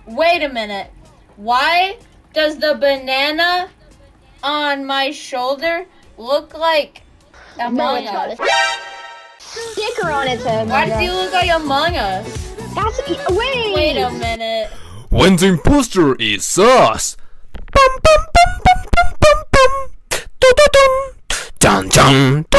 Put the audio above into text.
Wait a minute. Why does the banana on my shoulder look like Among Us? Sticker on its head. Why does he look like Among Us? Wait a minute. When the imposter is us. Bum bum bum bum bum bum bum. Dun dun dun. Dun dun